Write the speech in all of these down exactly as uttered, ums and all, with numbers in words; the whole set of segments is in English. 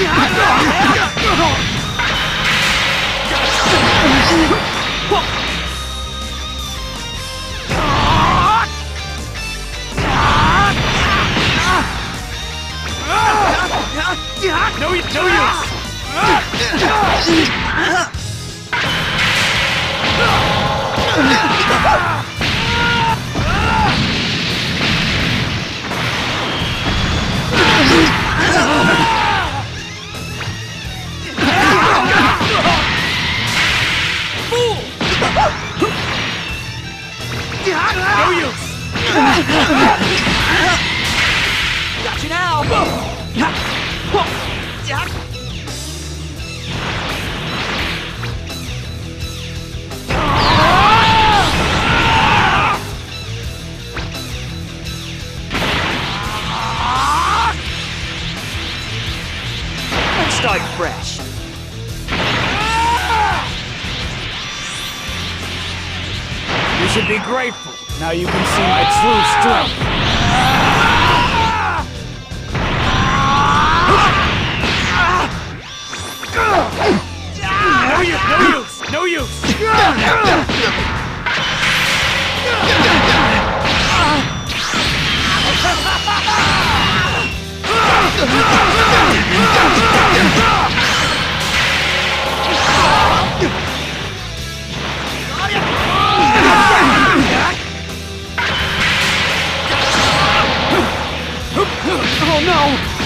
No, no use! Fool! No use! Got you now! Let's start fresh. You should be grateful. Now you can see my true strength. No use! No use! No use! Oh no!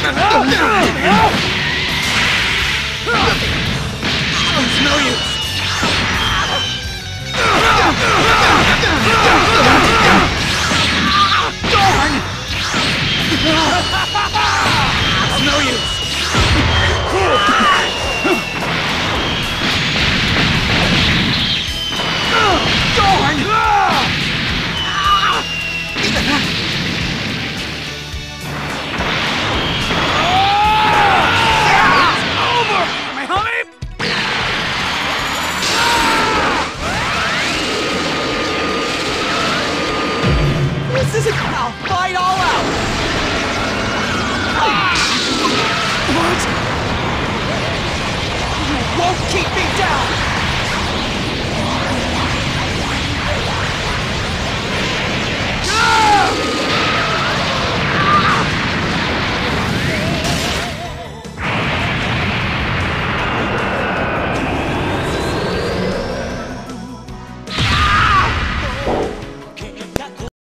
It's no use! Darn! It's no use! Darn! This isn't I'll fight all out! What? You won't keep me down!